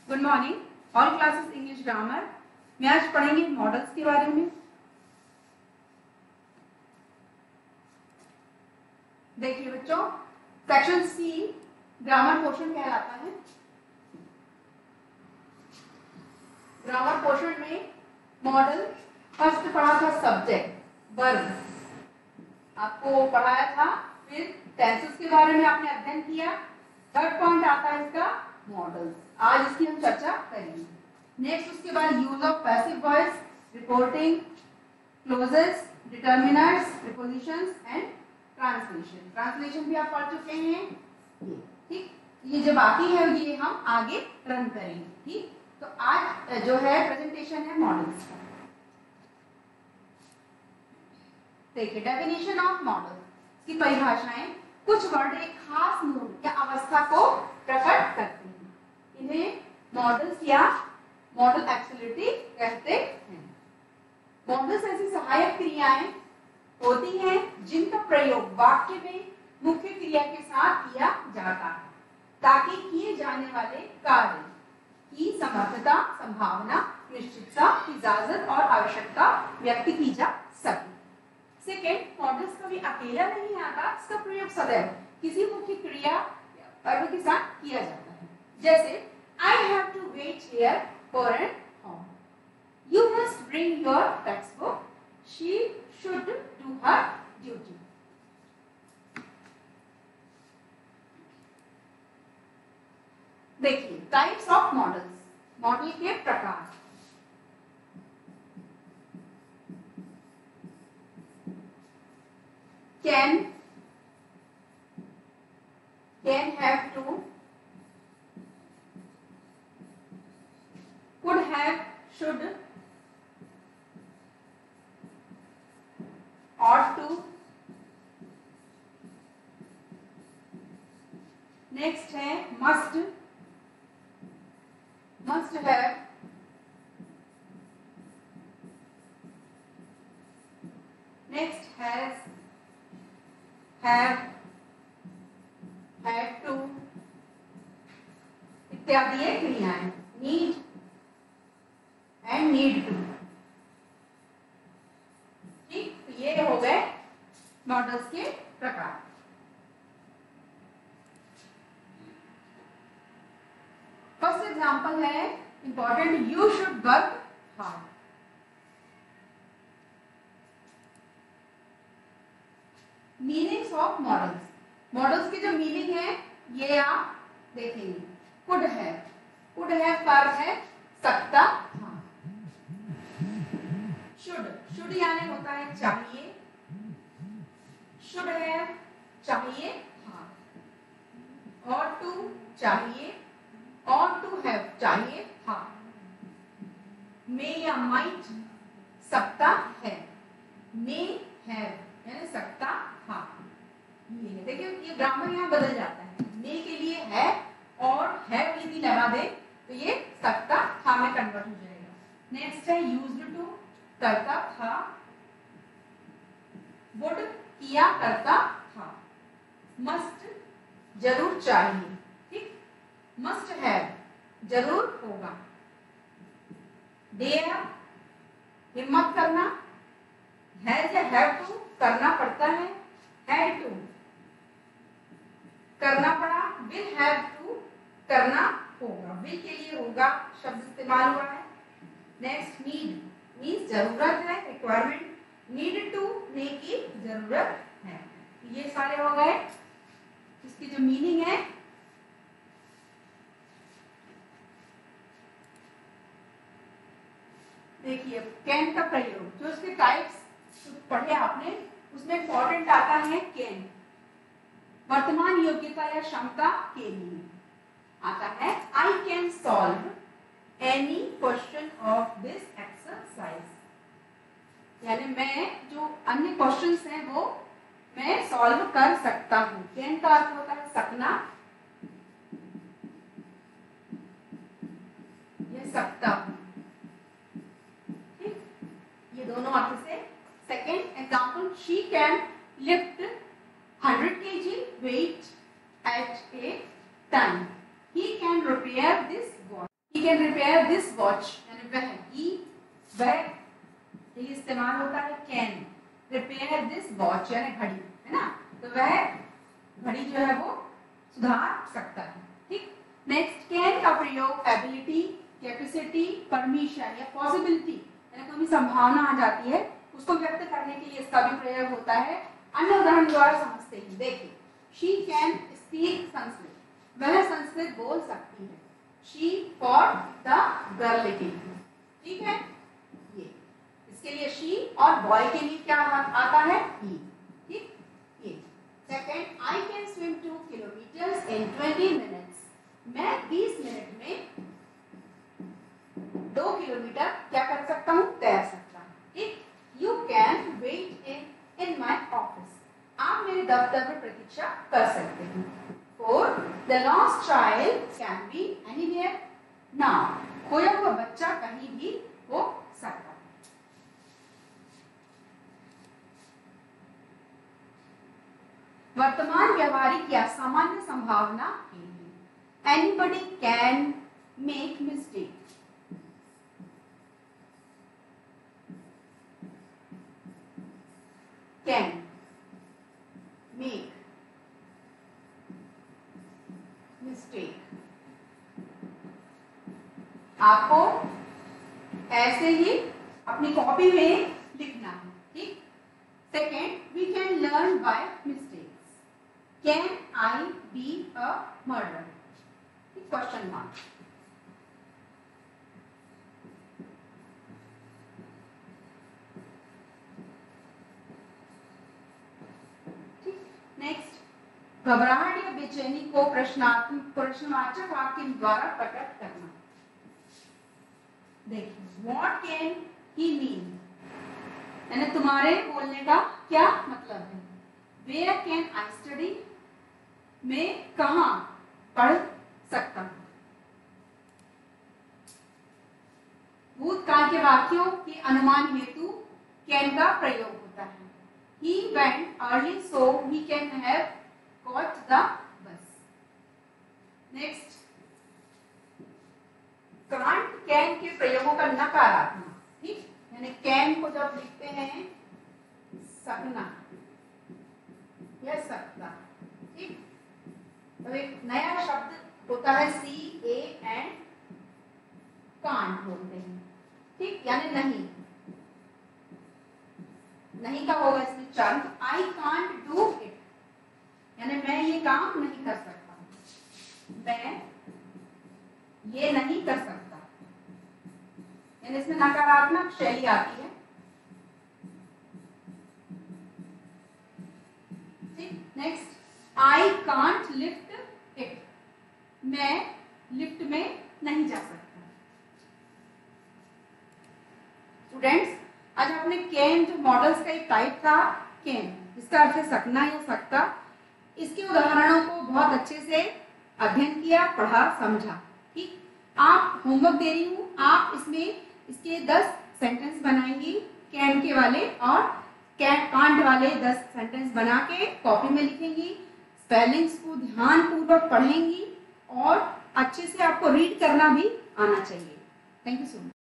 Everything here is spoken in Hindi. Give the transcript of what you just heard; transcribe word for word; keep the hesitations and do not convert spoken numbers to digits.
Good morning all classes English grammar में आज पढ़ेंगे मॉडल्स के बारे में। देखिए बच्चों, सेक्शन सी ग्रामर पोर्शन कहलाता है। ग्रामर पोर्शन में मॉडल फर्स्ट पढ़ा था सब्जेक्ट वर्ब, आपको पढ़ाया था। फिर टेंसेस के बारे में आपने अध्ययन किया। थर्ड पॉइंट आता है इसका मॉडल्स, आज इसकी हम चर्चा करेंगे। नेक्स्ट उसके बाद use of passive voice, reporting, clauses, determiners, prepositions and translation. Translation भी आप पढ़ चुके हैं ये, ठीक। ये जो बाकी है ये हम आगे रन करेंगे, ठीक। तो आज जो है प्रेजेंटेशन है मॉडल्स का। देखिए डेफिनेशन ऑफ मॉडल की परिभाषाएं। कुछ वर्ड एक खास मूड या अवस्था को प्रकट करते हैं, इन्हें मॉडल्स या मॉडल एक्सिलरी कहते हैं। मॉडल्स ऐसी सहायक क्रियाएं होती हैं जिनका प्रयोग वाक्य में मुख्य क्रिया के साथ किया जाता है ताकि किए जाने वाले कार्य की समर्थता, संभावना, निश्चितता, इजाजत और आवश्यकता व्यक्त की जा सके। सेकेंड, मॉडल्स कभी अकेला नहीं आता, इसका प्रयोग सदैव किसी मुख्य क्रिया वर्ब के साथ किया जाता है। जैसे I have to wait here for an hour. You must bring your textbook. She should do her duty. देखिए टाइप्स ऑफ मॉडल्स, मॉडल के प्रकार। Can, can have to, could have, should, ought to। Next है must, must have, next has, have, had to इत्यादि ये क्रियाएं। need एंड नीड टू, ठीक। तो ये हो गए मॉडल्स के प्रकार। फर्स्ट एग्जांपल है important, you should work hard. Meanings of modals, modals की जो मीनिंग है ये आप देखेंगे। कुड है, कुड है पर है सकता था। शुड, शुड यानी होता है चाहिए, शुड है चाहिए था। और टू चाहिए, और टू हैव चाहिए था। मे या माइट सकता है, मे हैव यानी सकता था। ये है, देखिए ये ग्रामर यहाँ बदल जाता है। मे के लिए है और हैव यदि लगा दे तो ये सकता था में कन्वर्ट हो जाएगा। नेक्स्ट है यूज्ड टू, करता था। वुड किया करता था। मस्ट जरूर चाहिए, ठीक। मस्ट हैव जरूर होगा। डेयर हिम्मत करना। हैज या हैव टू करना पड़ता है, हैड टू करना पड़ा। विल हैव टू करना होगा, विल के लिए होगा शब्द इस्तेमाल हुआ है। नेक्स्ट नीड, मीन्स जरूरत है, रिक्वायरमेंट। नीड टू ने की जरूरत है। ये सारे हो गए इसकी जो मीनिंग है। देखिए कैन का प्रयोग, जो उसके टाइप्स पढ़े आपने उसमें इंपॉर्टेंट आता है कैन। वर्तमान योग्यता या क्षमता के लिए आता है। I can solve any question of this exercise, यानी मैं जो अन्य क्वेश्चंस हैं वो मैं सॉल्व कर सकता हूं। कैन का अर्थ होता है सकना या सकता हूं, ठीक। ये दोनों अर्थ से। Second example, she can lift hundred KG weight at a time. He can repair this watch. He can repair this watch, यानी वह ही वह ये इस्तेमाल होता है कैन, रिपेयर दिस वॉच यानी घड़ी, है ना, तो वह घड़ी जो है वो सुधार सकता है। ठीक, नेक्स्ट कैन का प्रयोग एबिलिटी, कैपेसिटी, परमिशन या पॉसिबिलिटी यानी कोई संभावना आ जाती है उसको व्यक्त करने के लिए इसका भी प्रयोग होता है। अन्य उदाहरण द्वारा समझते हैं। देखिए, शी कैन स्पीक संस्कृत, वह संस्कृत बोल सकती है। शी फॉर द गर्ल के लिए, ठीक है, ये इसके लिए शी और बॉय के लिए क्या आता है ही। ठीक, ये second, I can swim two kilometers in twenty minutes, मैं बीस मिनट में दो किलोमीटर क्या कर सकता हूँ, तैर सकता हूँ। ठीक, you can wait in in my office, आप मेरे दफ्तर में प्रतीक्षा कर सकते हैं। Four, the lost child can be anywhere now, खोया हुआ बच्चा कहीं भी हो सकता है। वर्तमान व्यवहारिक या सामान्य संभावना के लिए anybody can make mistake, can make mistake, आपको ऐसे ही अपनी कॉपी में लिखना है। ठीक, second, we can learn by mistakes, can I be a murder, question mark. Next, घबराहट या बेचैनी को प्रश्नात्मक प्रश्नवाचक वाक्य द्वारा प्रकट करना। देखिए, व्हाट कैन ही मीन, यानी तुम्हारे बोलने का क्या मतलब है। वेयर कैन आई स्टडी, मैं कहां पढ़ सकता हूं। भूतकाल के वाक्यों के अनुमान हेतु कैन का प्रयोग होता है। He went early so he can have caught the bus. Next, can't can के प्रयोगों का नकारात्मक। ठीक, यानी can को जब लिखते हैं सकना या सकता, ठीक, तो एक नया शब्द होता है सी ए एंड कांट बोलते हैं। ठीक, यानी नहीं, नहीं का होगा इसमें चंद, आई कांट डू इट, यानी मैं ये काम नहीं कर सकता, मैं ये नहीं कर सकता, यानी इसमें नकारात्मक शैली आती है। ठीक, next, I can't lift it, मैं लिफ्ट में नहीं जा सकता। स्टूडेंट्स, आज आपने कैन जो मॉडल्स का एक टाइप था कैन, इसका अर्थ है सकना या सकता, इसके उदाहरणों को बहुत अच्छे से अध्ययन किया, पढ़ा, समझा। ठीक, आप होमवर्क दे रही हूँ, आप इसमें इसके दस सेंटेंस बनाएंगी कैन के वाले, और कैन कांट वाले दस सेंटेंस बना के कॉपी में लिखेंगी, स्पेलिंग्स को ध्यान पूर्वक पढ़ेंगी और अच्छे से आपको रीड करना भी आना चाहिए। Thank you so much.